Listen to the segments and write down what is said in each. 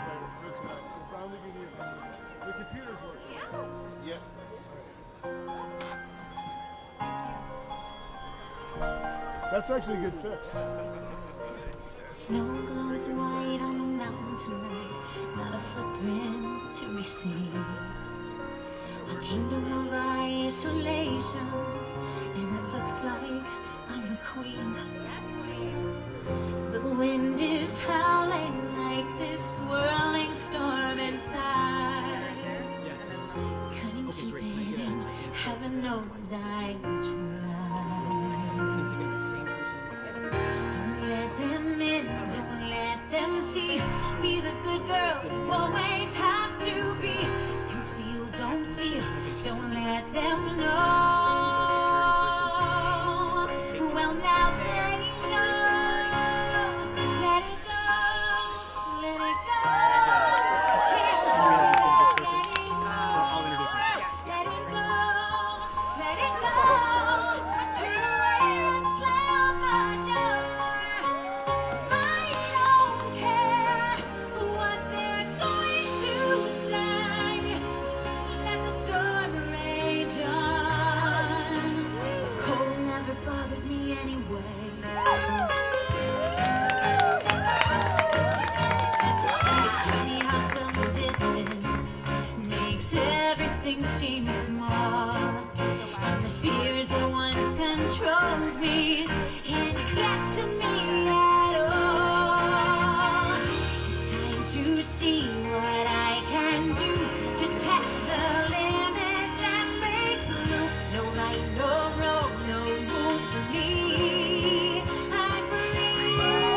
for tonight. We'll finally give you the computer's working. Yeah. That's actually a good fix. Snow glows white on the mountain tonight, not a footprint to be seen. A kingdom of isolation, and it looks like I'm the queen. The wind is howling like this swirling storm inside. Couldn't keep it in, heaven knows I tried. Don't let them in, don't let them see. Be the good girl you always have to be. Conceal, don't feel, don't let them know. Well, now they know. Let it go, let it go. Can't hold anymore. Let it go, let it go. Turn away and slam the door. I don't care what they're going to say. Let the storm rage on. Cold never bothered me anyway. It's funny how some distance makes everything seem small. And the fears that once controlled me can't get to me at all. It's time to see what I can do to test the limits and break through. No right, no wrong, no rules for me. I'm free.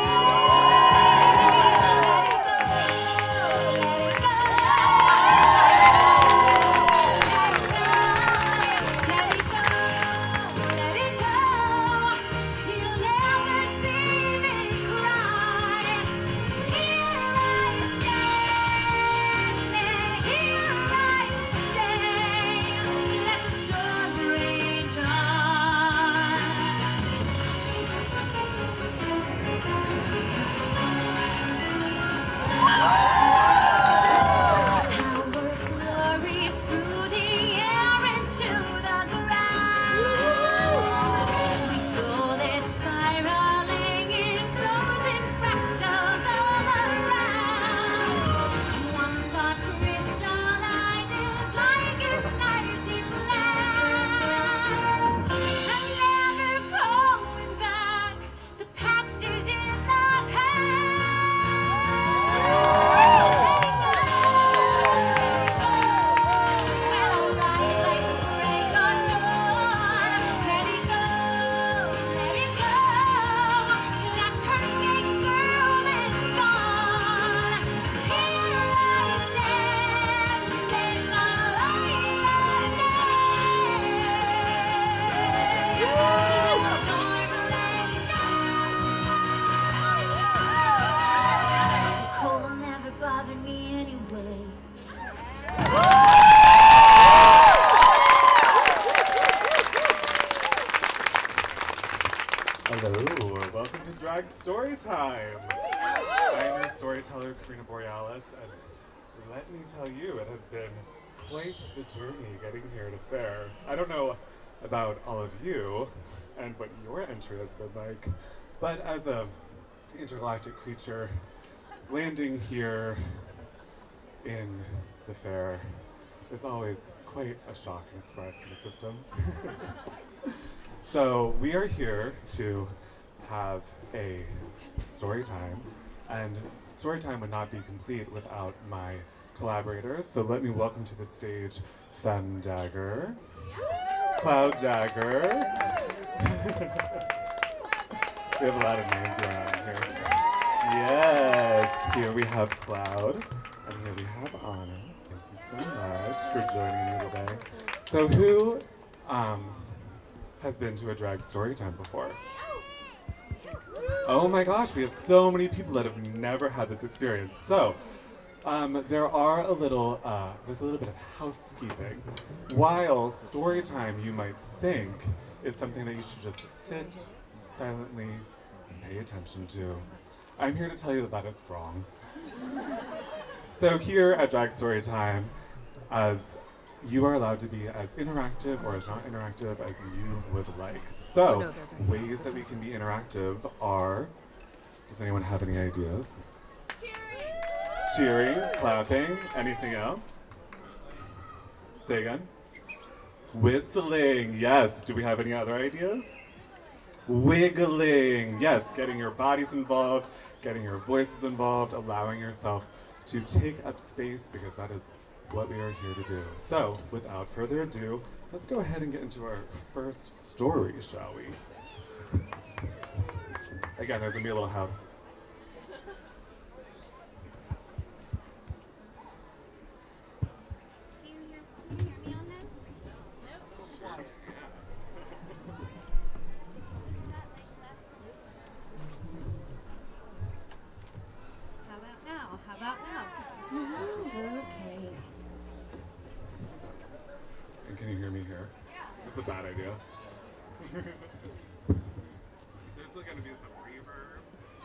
Let it go, let it go. That's right. Let it go, let it go. You'll never see me cry. Here I stand, here I stay. Let the storm rage on. Power flurries through the air into the ground. We saw this spiraling in frozen fractals all around. One thought crystallizes like an icy blast. I'm never going back. The past is in the past. Let it go, when I rise like the break of dawn. Let it go, let it go. That perfect girl is gone. Here I stand in my light of day. Let the storm rage on. The cold never bothered me anyway. Hello, welcome to Drag Storytime. I'm your storyteller, Karina Borealis, and let me tell you, it has been quite the journey getting here to Fair. I don't know about all of you and what your entry has been like, but as a intergalactic creature landing here in the Fair is always quite a shock and a surprise to the system. So we are here to have a story time, and story time would not be complete without my collaborators. So let me welcome to the stage Femme Dagger, Cloud Dagger. We have a lot of names around here. Yes, here we have Cloud, and here we have Anna. Thank you so much for joining me today. So who has been to a drag story time before? Oh my gosh, we have so many people that have never had this experience. So, there's a little bit of housekeeping. While story time you might think is something that you should just sit silently and pay attention to, I'm here to tell you that that is wrong. So here at Drag Story Time, as you are allowed to be as interactive or as not interactive as you would like. So, ways that we can be interactive are, does anyone have any ideas? Cheering, clapping, anything else? Say again? Whistling, yes. Do we have any other ideas? Wiggling, yes. Getting your bodies involved, getting your voices involved, allowing yourself to take up space, because that is what we are here to do. So, without further ado, let's go ahead and get into our first story, shall we? Again, there's gonna be a little help. Can you hear me on this? How about now? How about now? Okay. And can you hear me here? Is this a bad idea? There's still gonna be some reverb.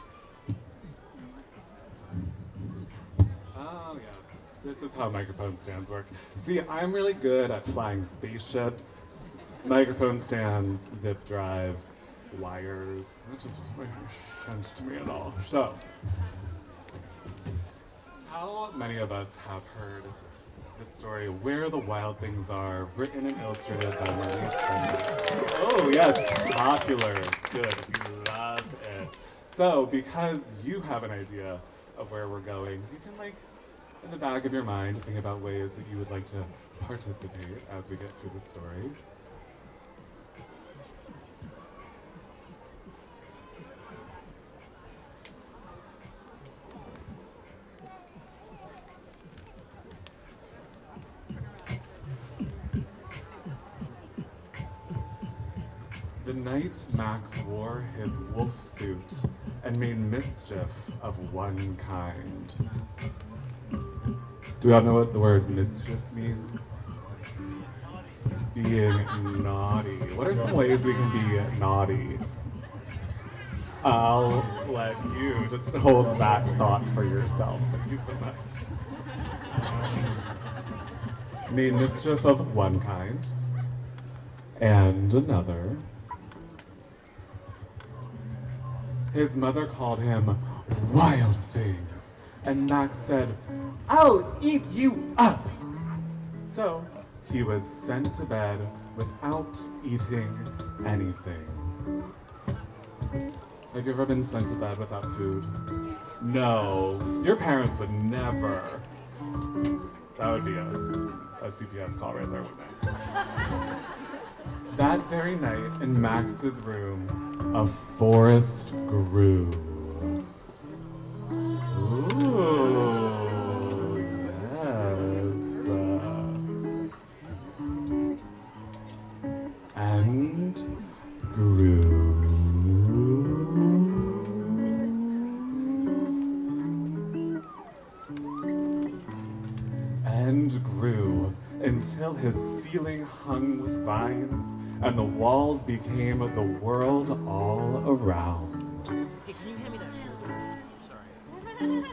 Oh yes, this is how microphone stands work. See, I'm really good at flying spaceships, microphone stands, zip drives, wires. That just doesn't make sense to me at all. So, how many of us have heard the story Where the Wild Things Are, written and illustrated by Maurice? Oh yes, popular. Good, we loved it. So, because you have an idea of where we're going, you can, like, in the back of your mind, think about ways that you would like to participate as we get through the story. The night Max wore his wolf suit and made mischief of one kind. Do we all know what the word mischief means? Being naughty. What are some ways we can be naughty? I'll let you just hold that thought for yourself. Thank you so much. Made mischief of one kind and another. His mother called him Wild Thing, and Max said, "I'll eat you up!" So he was sent to bed without eating anything. Have you ever been sent to bed without food? No, your parents would never. That would be a CPS call right there, wouldn't it? That very night, in Max's room, a forest grew. Ooh, yes. And grew. And grew until his ceiling hung with vines and the walls became the world all around. Hey, can you hand me that? Sorry.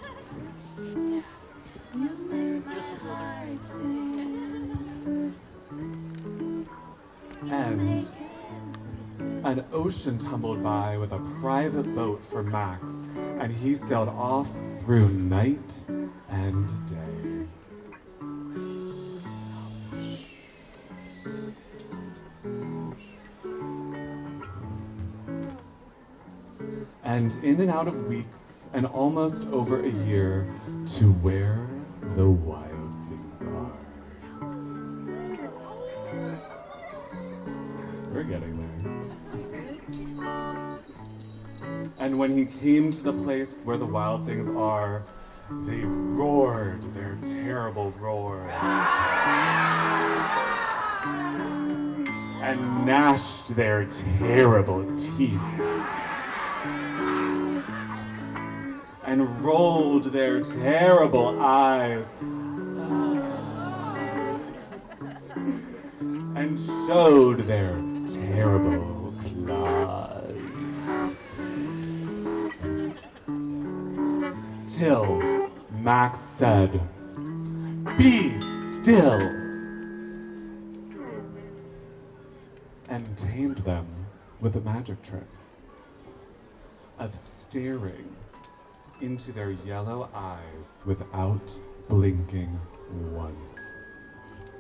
And an ocean tumbled by with a private boat for Max, and he sailed off through night and day. And in and out of weeks, and almost over a year, to where the wild things are. We're getting there. And when he came to the place where the wild things are, they roared their terrible roar. And gnashed their terrible teeth. And rolled their terrible eyes. And showed their terrible claws. Till Max said, "Be still," and tamed them with a magic trick of staring into their yellow eyes without blinking once.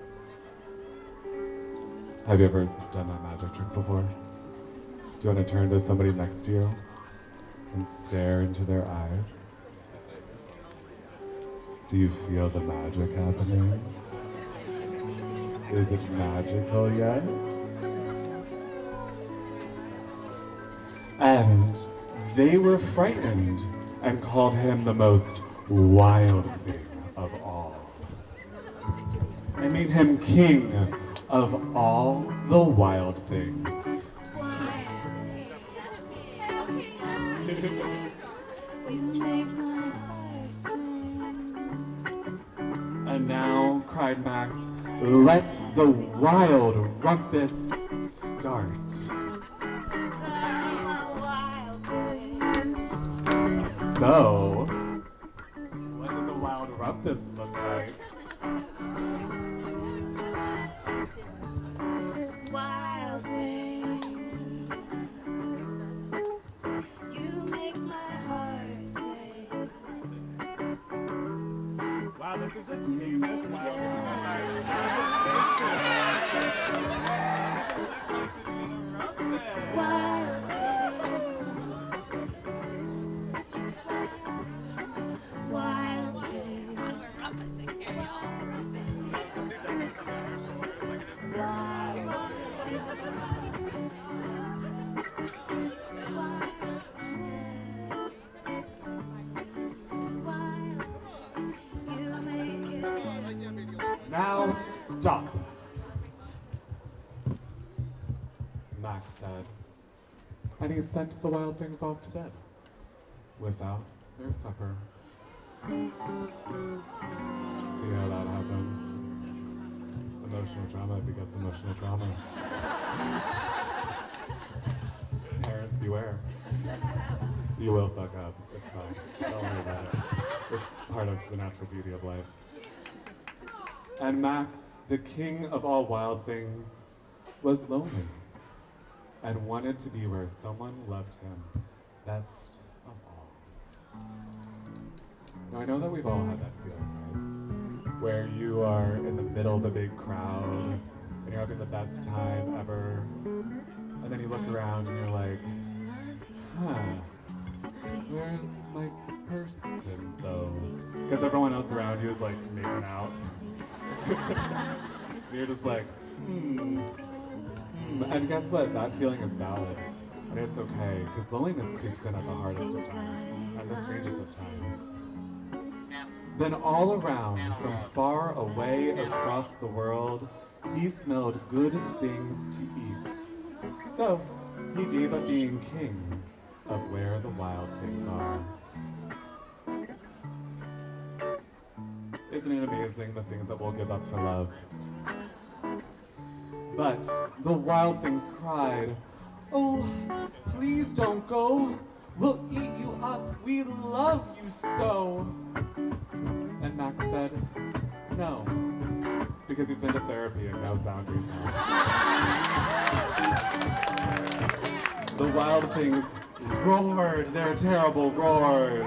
Have you ever done that magic trick before? Do you want to turn to somebody next to you and stare into their eyes? Do you feel the magic happening? Is it magical yet? And they were frightened and called him the most wild thing of all. They made him king of all the wild things. And now, cried Max, let the wild rumpus start. So, what does a wild rumpus look like? Wild thing, you make my heart sing. Wow, this is the sweetest wild Wild Now stop, Max said, and he sent the wild things off to bed without their supper. See how that happens? Emotional trauma begets emotional trauma. Parents, beware. You will fuck up. It's fine. Don't worry about it. It's part of the natural beauty of life. And Max, the king of all wild things, was lonely and wanted to be where someone loved him best of all. Now I know that we've all had that feeling, right? Where you are in the middle of a big crowd and you're having the best time ever, and then you look around and you're like, where's my person though? Because everyone else around you is like making out. You're just like, And guess what? That feeling is valid. And it's okay, because loneliness creeps in at the hardest of times, and the strangest of times. Then all around, from far away across the world, he smelled good things to eat. So he gave up being king of where the wild things are. Isn't it amazing the things that we'll give up for love? But the wild things cried, "Oh, please don't go. We'll eat you up. We love you so." And Max said, "No," because he's been to therapy and knows boundaries now. The wild things roared their terrible roars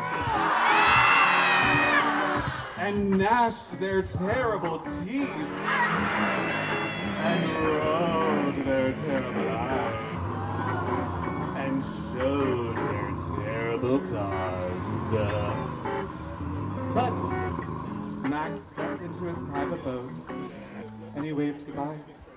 and gnashed their terrible teeth and rolled their terrible eyes and showed their terrible claws. But Max stepped into his private boat and he waved goodbye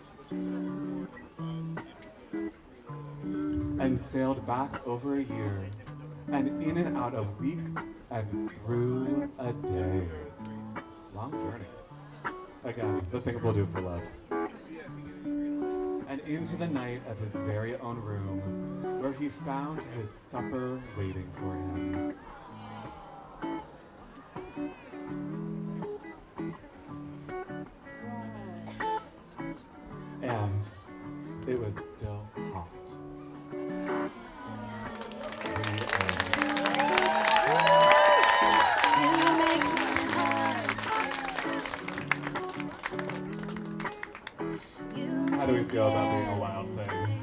and sailed back over a year and in and out of weeks and through a day. Long journey. Again, the things we'll do for love. And into the night of his very own room, where he found his supper waiting for him. And it was still hot. You make How do we feel about being a wild thing?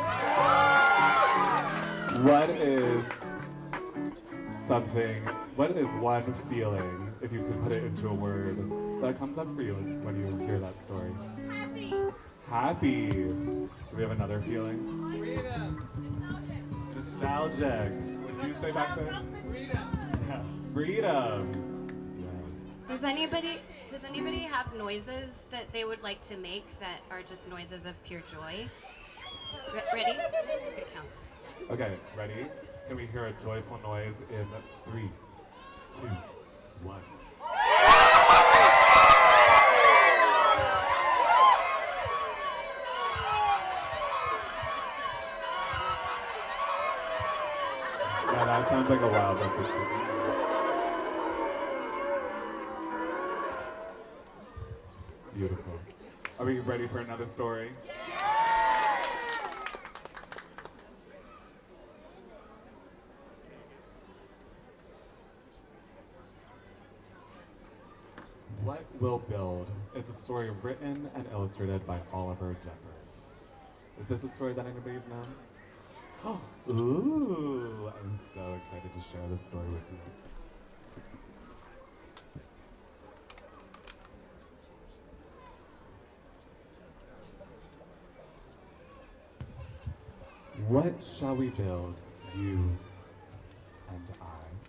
What is one feeling, if you could put it into a word, that comes up for you when you hear that story? Happy. Happy. Do we have another feeling? Freedom. Nostalgic. What did you say back there? Freedom. Yes, freedom. Yes. Does anybody have noises that they would like to make that are just noises of pure joy? Ready? Good count. Okay, ready? Can we hear a joyful noise in 3, 2, 1? Yeah, that sounds like a wild breakfast to me. Beautiful. Are we ready for another story? What Will Build is a story written and illustrated by Oliver Jeffers. Is this a story that anybody's known? Ooh, I'm so excited to share this story with you. What shall we build, you and I?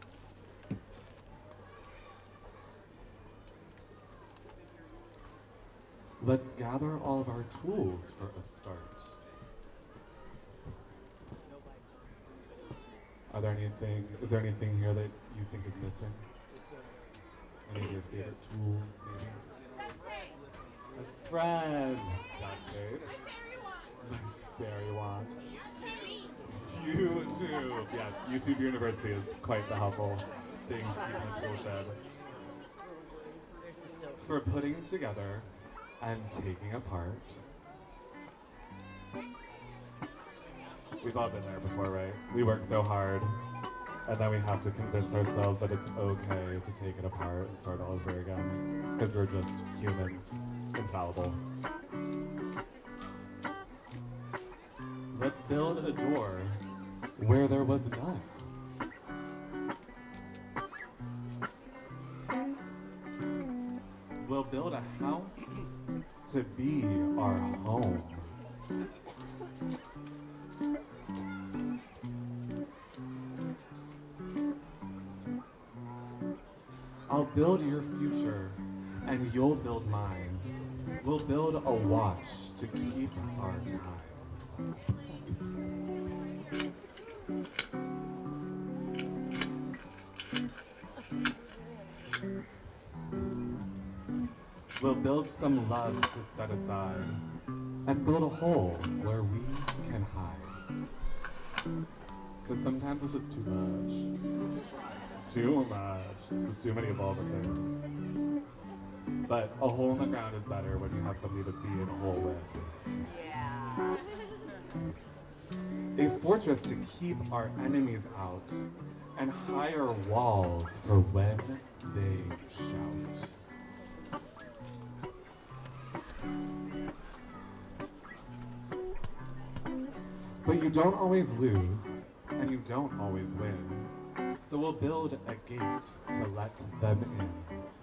Let's gather all of our tools for a start. Is there anything here that you think is missing? Any of your favorite tools, maybe? A friend. Duct tape. My fairy wand. YouTube. Yes, YouTube University is quite the helpful thing to keep in a tool shed. For putting together and taking apart. We've all been there before, right? We work so hard, and then we have to convince ourselves that it's okay to take it apart and start all over again, because we're just humans, infallible. Let's build a door where there was none. We'll build a house to be our home. I'll build your future, and you'll build mine. We'll build a watch to keep our time. We'll build some love to set aside, and build a hole where we can hide. Because sometimes it's just too much. Too much. It's just too many of all the things. But a hole in the ground is better when you have somebody to be in a hole with. Yeah. A fortress to keep our enemies out, and higher walls for when they shout. But you don't always lose, and you don't always win. So we'll build a gate to let them in.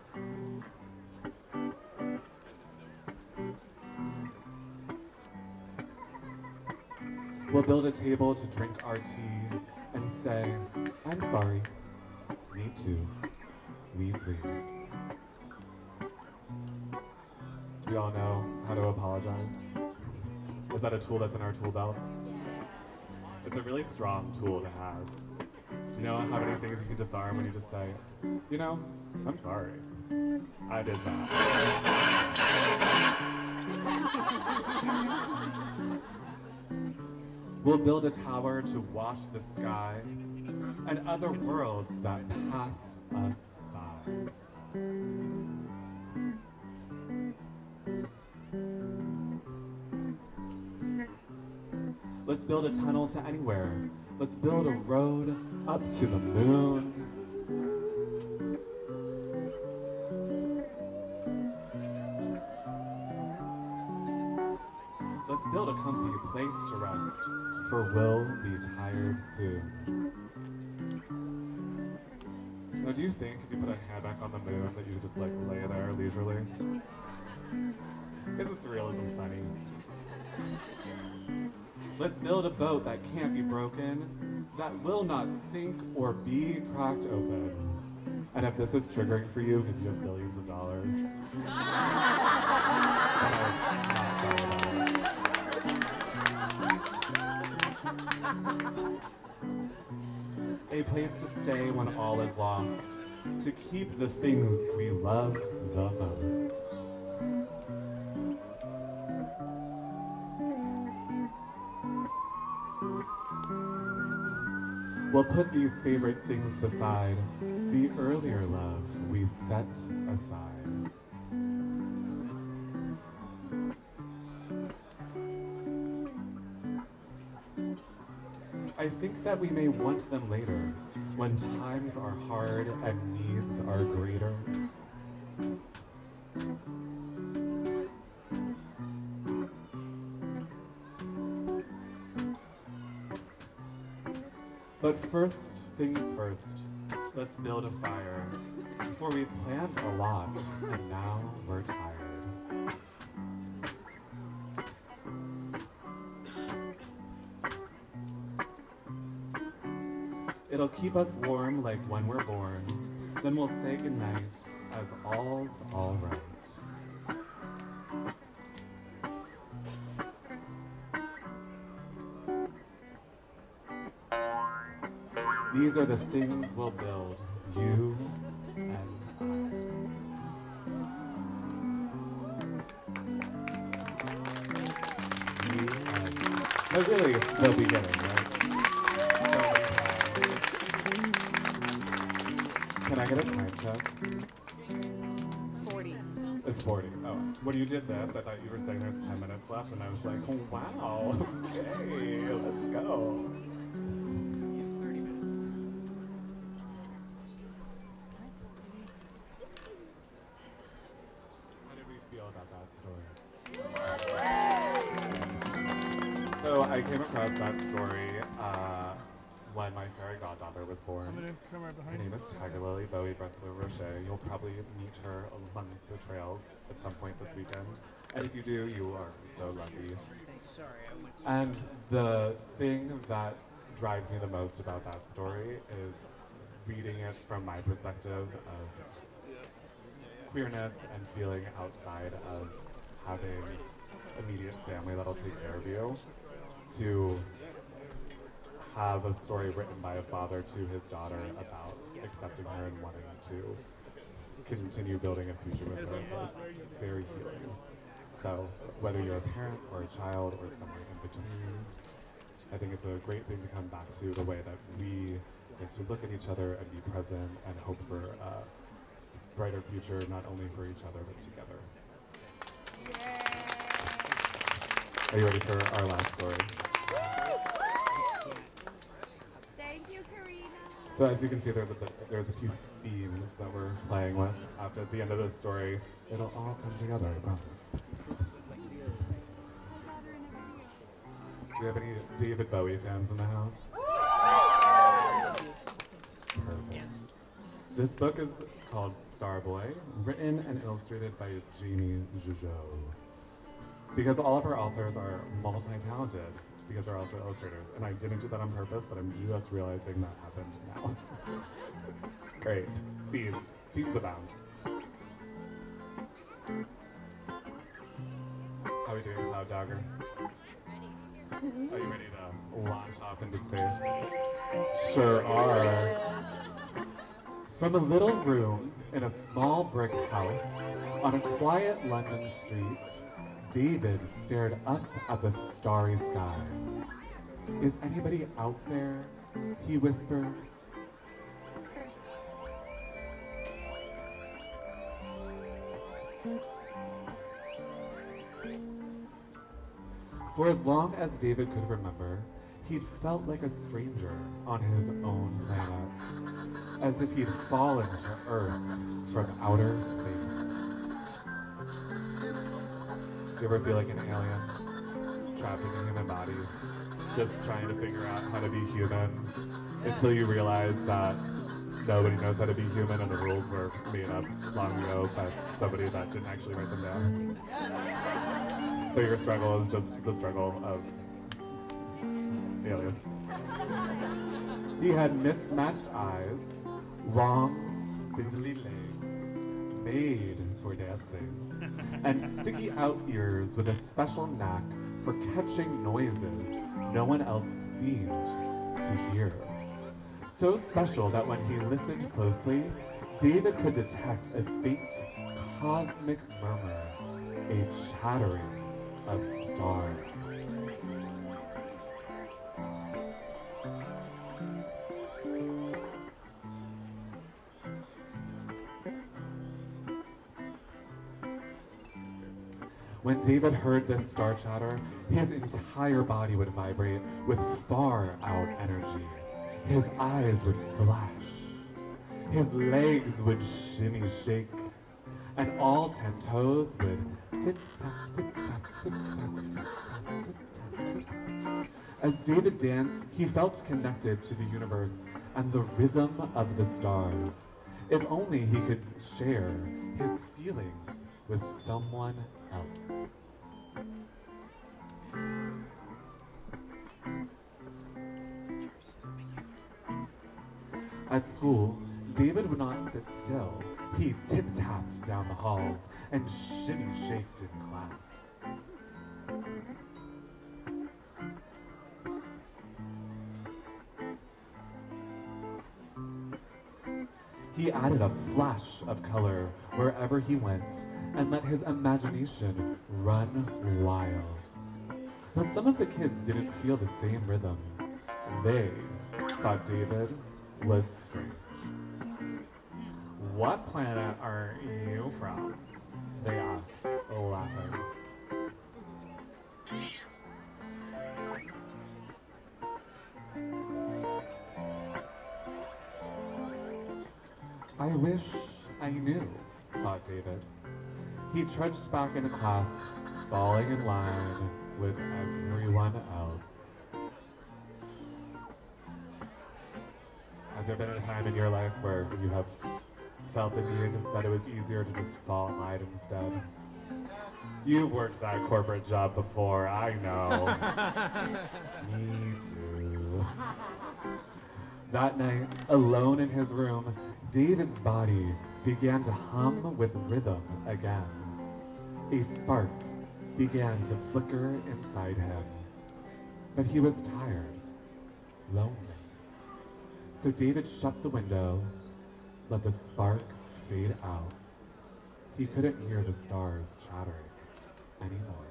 We'll build a table to drink our tea and say, I'm sorry, me too, we three. Do we all know how to apologize? Is that a tool that's in our tool belts? It's a really strong tool to have. Do you know how many things you can disarm when you just say, you know, I'm sorry. I did that. We'll build a tower to watch the sky and other worlds that pass us by. Let's build a tunnel to anywhere. Let's build a road up to the moon. Let's build a comfy place to rest, for we'll be tired soon. Now, do you think if you put a hand back on the moon that you could just like lay there leisurely? Isn't surrealism funny? Let's build a boat that can't be broken, that will not sink or be cracked open. And if this is triggering for you because you have billions of dollars, I'm not sorry about it. A place to stay when all is lost, to keep the things we love the most. We'll put these favorite things beside the earlier love we set aside. I think that we may want them later, when times are hard and needs are greater. But first things first, let's build a fire, for we've planned a lot, and now we're tired. It'll keep us warm like when we're born, then we'll say goodnight as all's all right. These are the things we'll build, you and I. You and I. But really, the beginning, right? Can I get a time check? 40. It's 40. Oh, when you did this, I thought you were saying there's 10 minutes left, and I was like, oh, wow, okay, let's go. How did we feel about that story? So I came across that story when my fairy goddaughter was born. I'm gonna come right Her behind name you. is Tigerlily Bowie Bressler Rocher. You'll probably meet her among the trails at some point this weekend. And if you do, you are so lucky. And the thing that drives me the most about that story is reading it from my perspective of queerness and feeling outside of having immediate family that'll take care of you, to have a story written by a father to his daughter about accepting her and wanting to continue building a future with her was very healing. So whether you're a parent or a child or somewhere in between, I think it's a great thing to come back to, the way that we get to look at each other and be present and hope for a brighter future, not only for each other, but together. Are you ready for our last story? Thank you, Karina. So as you can see, there's a few themes that we're playing with. After the end of this story, it'll all come together, I promise. Do we have any David Bowie fans in the house? Perfect. This book is called Starboy, written and illustrated by Jamie Joujou. Because all of our authors are multi-talented, because they're also illustrators. And I didn't do that on purpose, but I'm just realizing that happened now. Great. Themes. Themes abound. How are we doing, Cloud Dogger? Are you ready to launch off into space? Sure are. From a little room in a small brick house on a quiet London street, David stared up at the starry sky. "Is anybody out there?" he whispered. For as long as David could remember, he'd felt like a stranger on his own planet, as if he'd fallen to Earth from outer space. Do you ever feel like an alien? trapped in a human body, just trying to figure out how to be human, until you realize that nobody knows how to be human and the rules were made up long ago by somebody that didn't actually write them down. So your struggle is just the struggle of aliens. He had mismatched eyes, long, spindly legs, made for dancing, and sticky out ears with a special knack for catching noises no one else seemed to hear. So special that when he listened closely, David could detect a faint cosmic murmur, a chattering of stars. When David heard this star chatter, his entire body would vibrate with far-out energy. His eyes would flash. His legs would shimmy shake. And all 10 toes would tip-tap, tip-tap, tip-tap, tip-tap, tip-tap, tip-tap. As David danced, he felt connected to the universe and the rhythm of the stars. If only he could share his feelings with someone else. At school, David would not sit still. He tip-tapped down the halls and shimmy-shaked in class. He added a flash of color wherever he went and let his imagination run wild. But some of the kids didn't feel the same rhythm. They thought David was strange. "What planet are you from?" they asked, laughing. "I wish I knew," thought David. He trudged back into class, falling in line with everyone else. Has there been a time in your life where you have felt the need that it was easier to just fall in line instead? You've worked that corporate job before, I know. Me too. That night, alone in his room, David's body began to hum with rhythm again. A spark began to flicker inside him. But he was tired, lonely. So David shut the window, let the spark fade out. He couldn't hear the stars chattering anymore.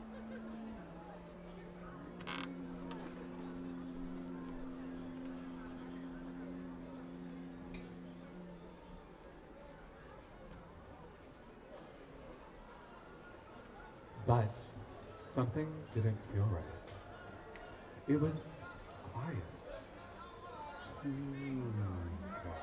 But something didn't feel right. It was quiet. Too quiet.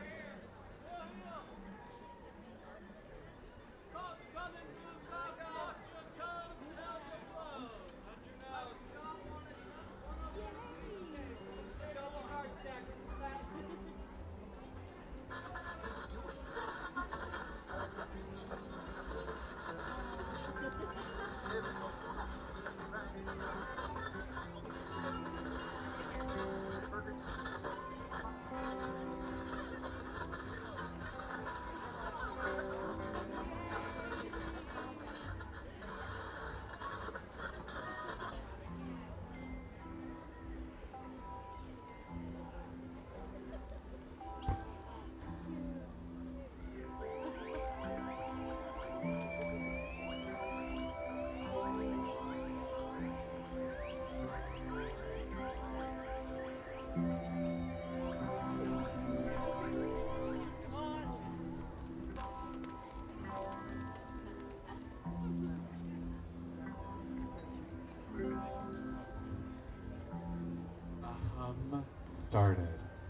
Started.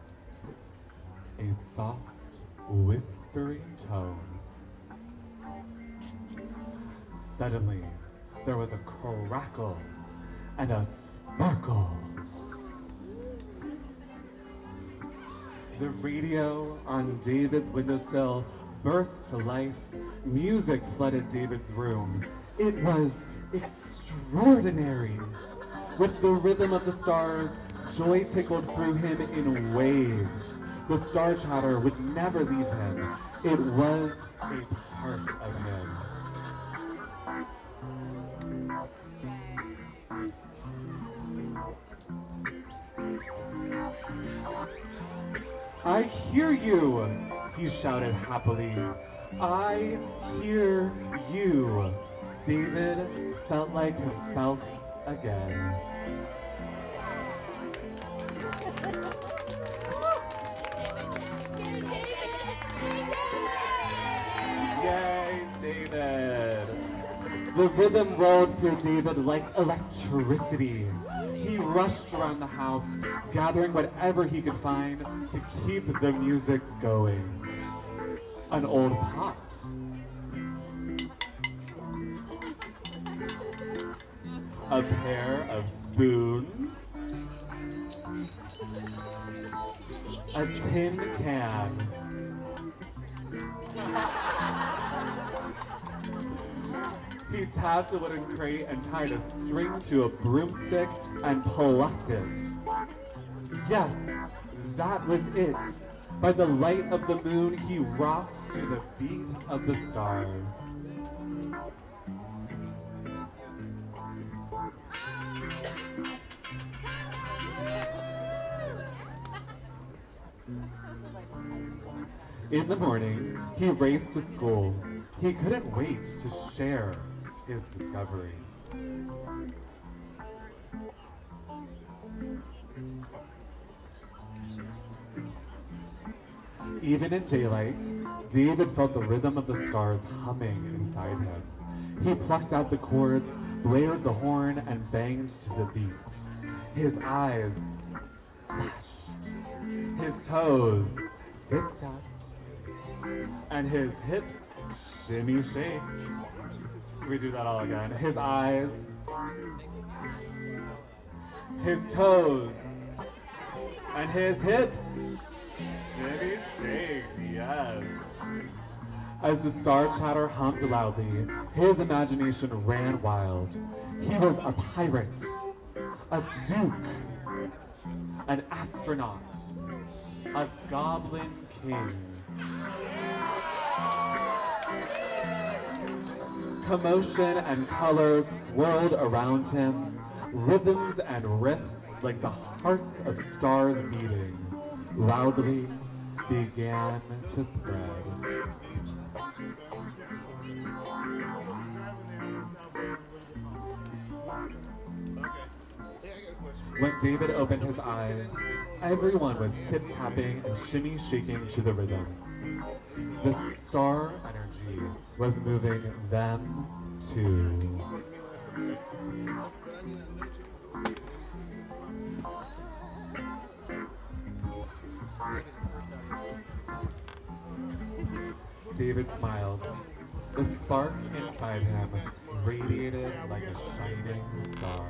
A soft, whispering tone. Suddenly, there was a crackle and a sparkle. The radio on David's windowsill burst to life. Music flooded David's room. It was extraordinary. With the rhythm of the stars, joy tickled through him in waves. The star chatter would never leave him. It was a part of him. I hear you, he shouted happily. I hear you. David felt like himself again. Yay, David! The rhythm rolled through David like electricity. He rushed around the house, gathering whatever he could find to keep the music going. An old pot. A pair of spoons. A tin can. He tapped a wooden crate and tied a string to a broomstick and plucked it. Yes, that was it. By the light of the moon, he rocked to the beat of the stars. In the morning, he raced to school. He couldn't wait to share his discovery. Even in daylight, David felt the rhythm of the stars humming inside him. He plucked out the chords, blared the horn, and banged to the beat. His eyes flashed, his toes tip-tapped, and his hips shimmy-shaked. We do that all again. His eyes, his toes, and his hips shimmy-shaked, yes. As the star chatter hummed loudly, his imagination ran wild. He was a pirate, a duke, an astronaut, a goblin king. Commotion and color swirled around him, rhythms and riffs like the hearts of stars beating, loudly began to spread. When David opened his eyes, everyone was tip-tapping and shimmy-shaking to the rhythm. The star energy was moving them too. David smiled. The spark inside him radiated like a shining star.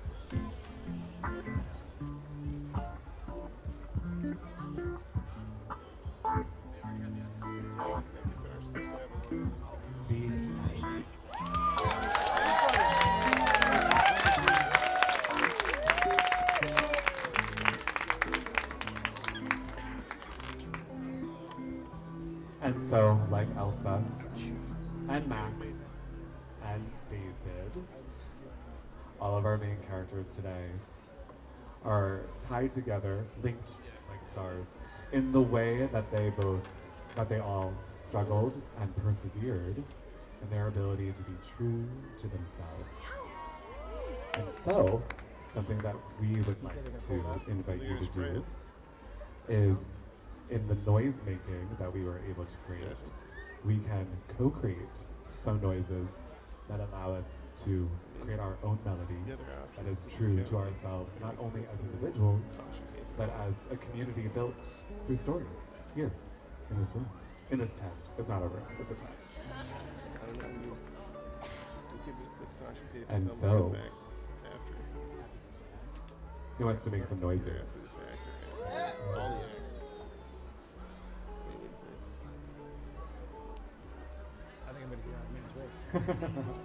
And so, like Elsa, and Max, and David, all of our main characters today are tied together, linked like stars, in the way that they all struggled and persevered in their ability to be true to themselves. And so, something that we would like to invite you to do is, in the noise making that we were able to create, we can co-create some noises that allow us to create our own melody that is true to ourselves, not only as individuals, but as a community built through stories here in this room, in this tent. It's not a room, it's a tent. And so, He wants to make some noises. All the eggs. I think I'm gonna get out of man's way.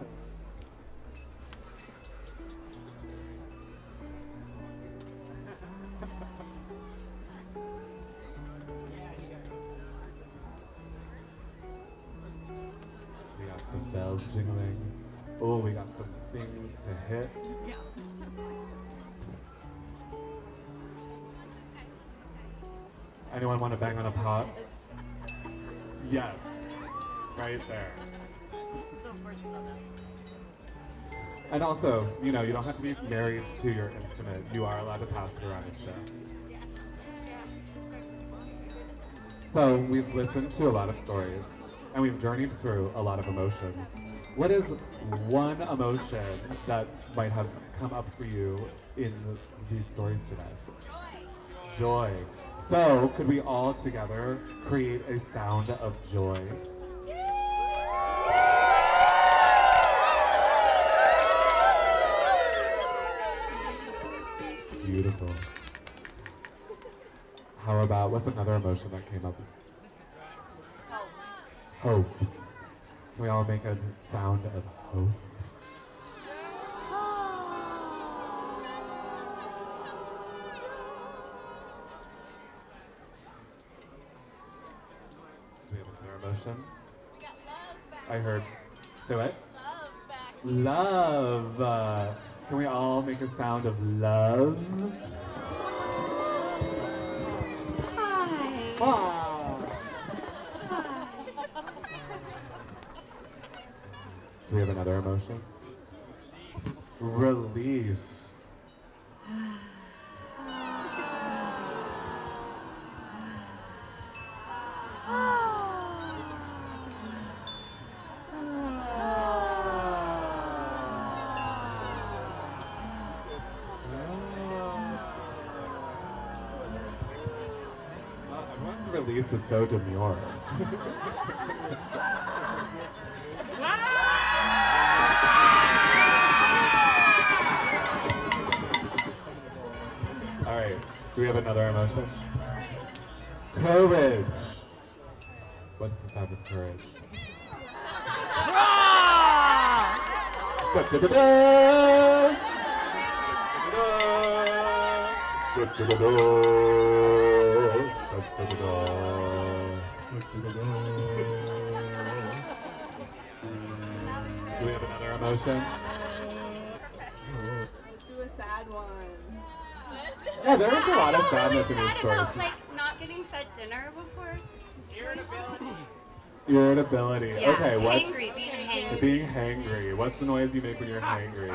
We got some bells jingling. Oh, we got some things to hit. Anyone want to bang on a pot? Yes. Right there. And also, you know, you don't have to be married to your instrument. You are allowed to pass it around and share. So we've listened to a lot of stories, and we've journeyed through a lot of emotions. What is one emotion that might have come up for you in these stories today? Joy. So could we all together create a sound of joy? Beautiful. How about, what's another emotion that came up? Hope. Can we all make a sound of hope? Do we have another emotion? I heard, say what? Love. Can we all make a sound of love? Hi. Do we have another emotion? Release. Everyone's release is so demure. All right, do we have another emotion? Courage. What's the sound of courage? Da, da, da, da. Da, da, da, da. Da, da, da, da. Do we have another emotion? Let's do a sad one. Yeah, there is a lot of sadness in Sad these stories. about, like, not getting fed dinner before. Irritability. Yeah, Okay, what's hangry, being hangry. being hangry? What's the noise you make when you're hangry?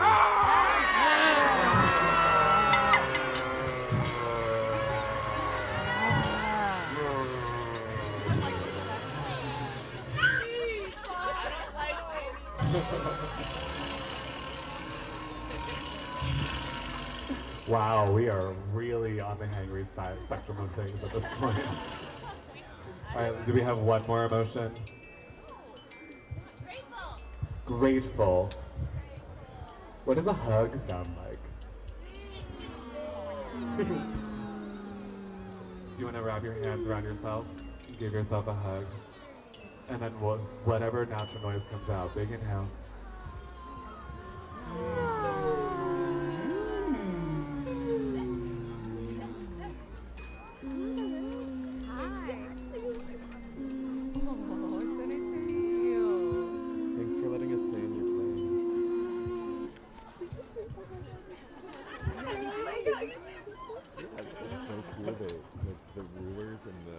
Wow, we are really on the hangry side spectrum of things at this point. All right, do we have one more emotion? Grateful. What does a hug sound like? Do you want to wrap your hands around yourself? Give yourself a hug. And then whatever natural noise comes out, big inhale. Thanks for letting us stay in your plane. That's so cool, the rulers and the...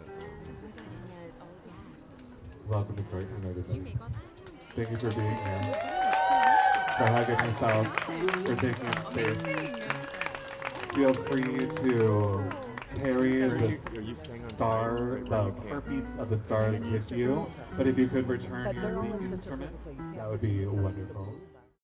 Welcome to Storytime, everybody. Thank you for being here. For hugging yourself, for taking up space. Feel free to carry the heartbeats of the stars with you. But if you could return your instruments, that would be wonderful.